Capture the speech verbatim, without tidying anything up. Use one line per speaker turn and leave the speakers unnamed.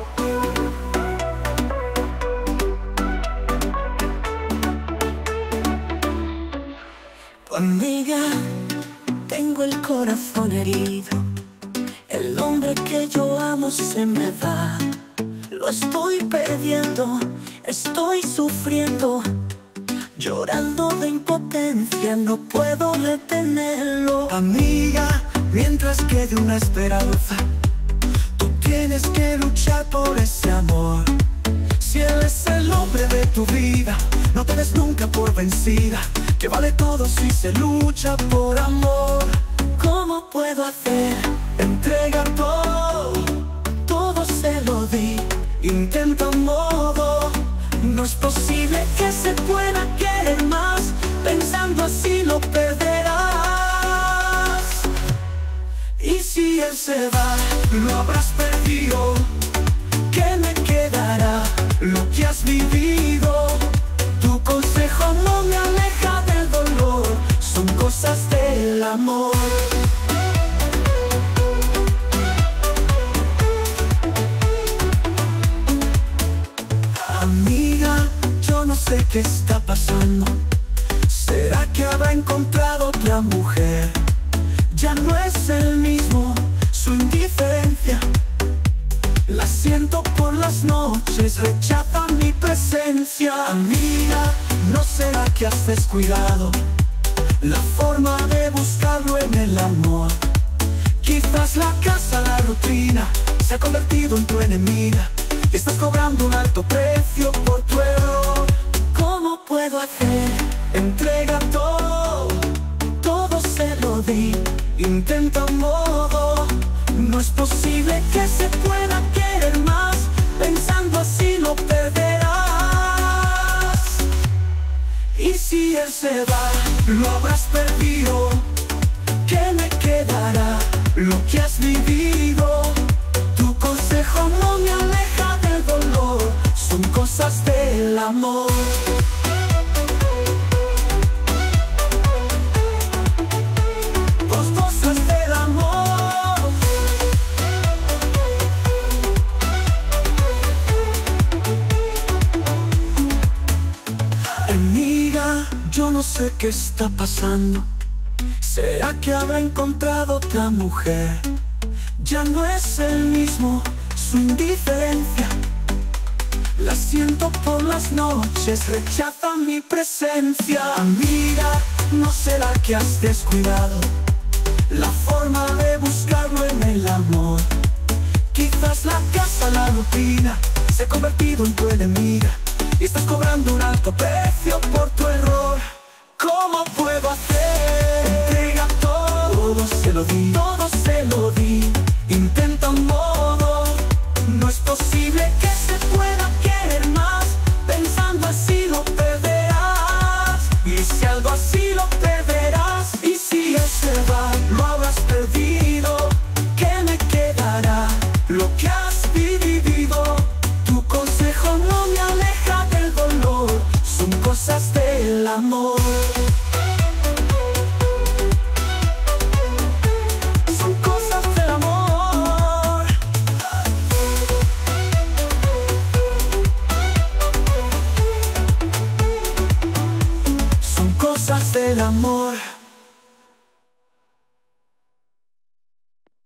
Amiga, tengo el corazón herido. El hombre que yo amo se me va. Lo estoy perdiendo, estoy sufriendo, llorando de impotencia, no puedo detenerlo.
Amiga, mientras quede una esperanza, tú tienes que luchar por ese amor. Si él es el hombre de tu vida, no te des nunca por vencida, que vale todo si se lucha por amor.
¿Cómo puedo hacer?
Entrega todo, todo se lo di. Intenta un modo,
no es posible que se pueda querer más, pensando así lo perderás.
Y si él se va, lo habrás perdido. ¿Qué me quedará? Lo que has vivido. Tu consejo no me aleja del dolor, son cosas del amor. Amiga, yo no sé qué está pasando. ¿Será que habrá encontrado otra mujer? Ya no es el mismo, su indiferencia la siento por las noches, rechaza mi presencia. Amiga, ¿no será que has descuidado la forma de buscarlo en el amor? Quizás la casa, la rutina, se ha convertido en tu enemiga y estás cobrando un alto precio por tu error.
¿Cómo puedo hacer?
Entrega todo, todo se lo di. Intenta un modo, no es posible que se pueda querer más, pensando así lo perderás. Y si él se va, lo habrás perdido. ¿Qué me quedará? Lo que has vivido. Tu consejo no me aleja del dolor, son cosas del amor. Yo no sé qué está pasando. ¿Será que habrá encontrado otra mujer? Ya no es el mismo, su indiferencia la siento por las noches, rechaza mi presencia. Amiga, ¿no será que has descuidado la forma de buscarlo en el amor? Quizás la casa, la rutina, se ha convertido en tu enemiga y estás cobrando un alto precio por tu error. ¿Cómo puedo hacer? Entrega todo, todo se lo di, todo se lo di.